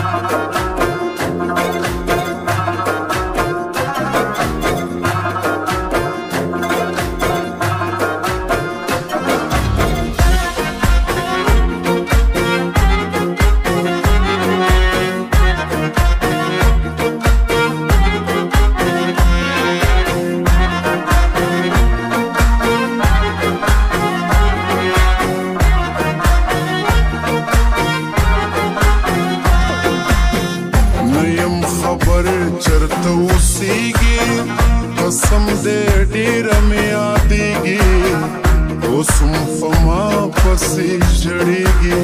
چرته اوسېږي قسم دې ډېره مې یادېږي اوس هم په ما پسې ژړېږي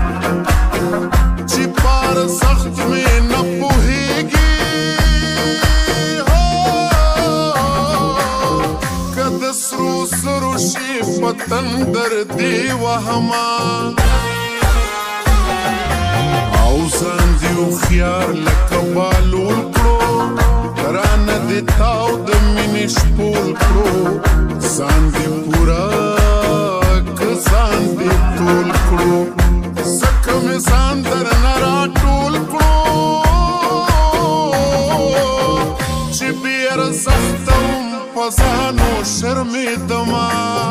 چې پار سخت مې نه پوهېږي که د سرو سرو شي په تندر دې وهمه او ځان دې هوښیار لکه بالول کړو رانه دې تاو د مینې شپول کړو ځان دې پوره که ځان دې ټول کړو ځکه مې ځان درنه راټول کړو چې بې ارزښته وم په ځانو شرمېدمه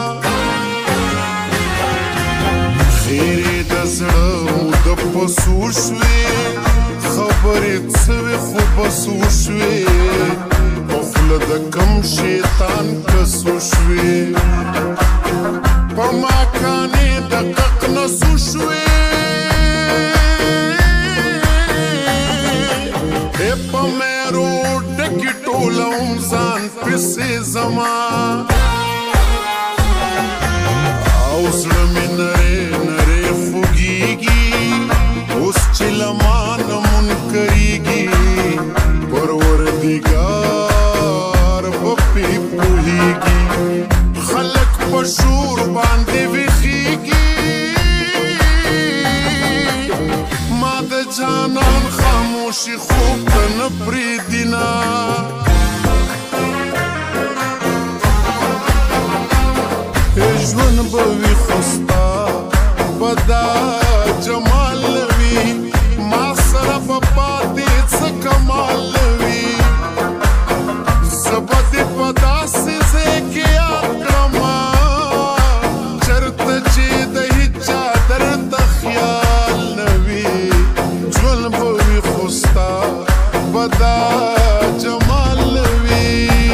خیرې د زړه د پسو شوې خبرې څه وې خو بسو شوې په خوله د کم شیطان کسو شوې په ما کانې د قق نسو شوې په میرو ډکې ټوله هم ځان پسې زما او زړه مې نرې نرې خوږېږي اوس چې له ما نه منکرېږي پروردګار به پرې پوهېږي خلک په شور باندې ویښېږي ما د جانان خاموشي خوب ته نه پرېږدي نه ژوند به وي خو ستا به دا جمال نه وي ما سره به پاتې څه کمال نه وي زه به دې په داسې ځای کې یاد کړمه چېرته چې د هېچا درته خیال نه وي ژوند به وي خو ستا به دا جمال نه وي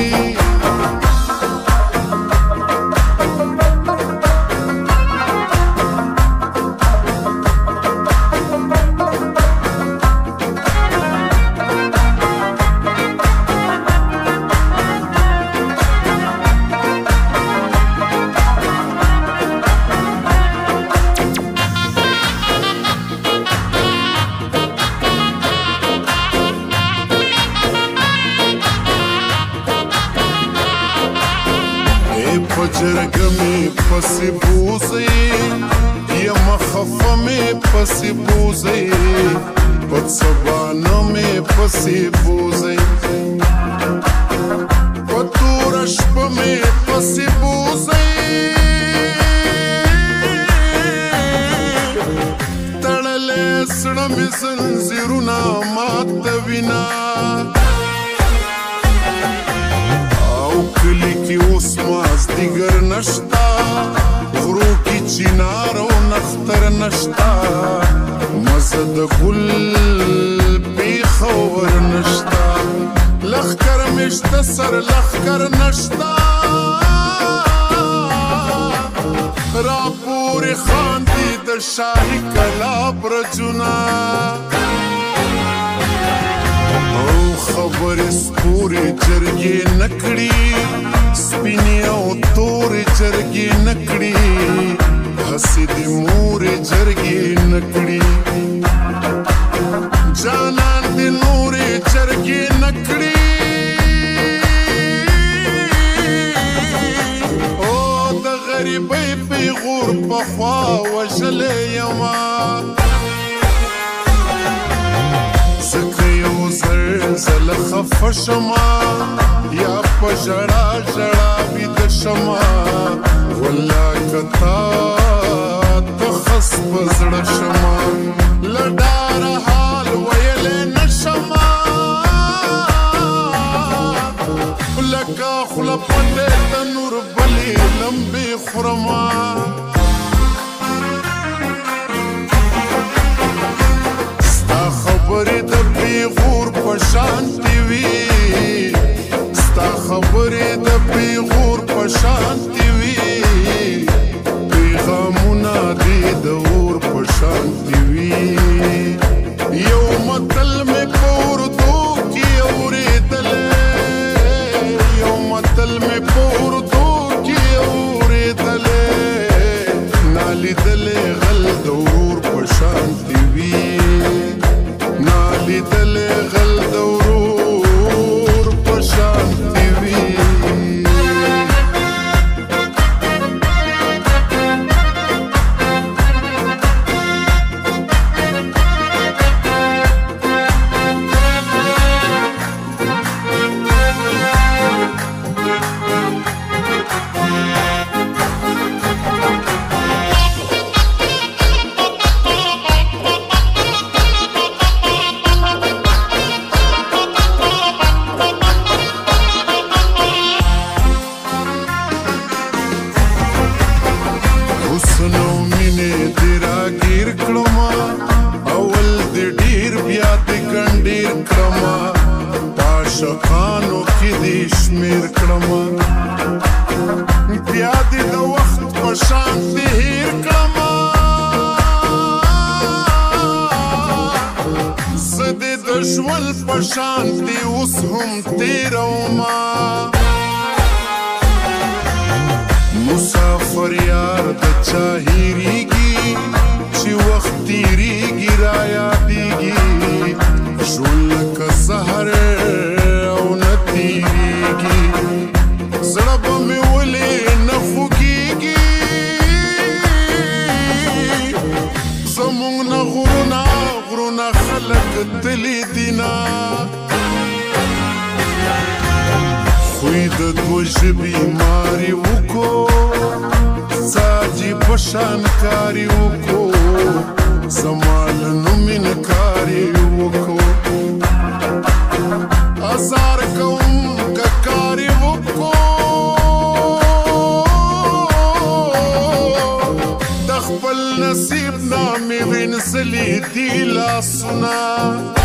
په جرګه مې پسې بوځئ یمه خفه مې پسې بوځئ په سبانه مې پسې بوځئ په توره شپه مې پسې بوځئ تړلی زړه مې زنځیرونه ماتوینه کلی کی اوس مازدیګر نشتا غرو کی چینار او نختر نشتا مزه د ګل پیښور نشتا لښکر مشته سر لښکر نشتا را پورې خاندي د شاهي کلا برجونه خبرې سپورې جرګې نه کړي سپینې او تورې جرګې نه کړي هسې د مورې جرګې نه کړي جانان د نورې جرګې نه کړي او د غریبۍ پیغور پخوا وژلی یمه زله خفه شمه یا په ژړا ژړا ویده شمه والله که تا ته خس په زړه شمه له ډاره حال ویل لمبې خورما ستا خبرې د پیغور په شانتې وي ستا خبرې د پیغور په شانتې وي پیغامونه دې د اور په شانتې وي یو متل مې په اردو کې اورېدلی یو متل مې په اردو کې اورېدلی نالیدلی غل د ورور په شانتې وي نالیدلی غل د ورور په شانتې وي حسنو مینې دې راګیر کړما اول دې ډېر بیا دې ګنډېر کړما په عاشقانو کې دې شمېر کړما بیا دې د وخت په شان دې هېر کړما زه دې د ژوند په شان دې اوس هم تېروما مسافر یار د چا هېرېږي چې وخت تېرېږي را یادېږي ژوند لکه سهر او نه تېرېږي زړه به مې ولې نه خوږېږي زموږ نه غرونه غرونه خلک تلي دي نه خوی د دوه ژبې ماري وکړو ساجي په شان کاري وکړو زما له نوم انکاري وکړو ازار کوم که کاري وکړو د خپل نصیب نه مې وینځلي دي لاسونه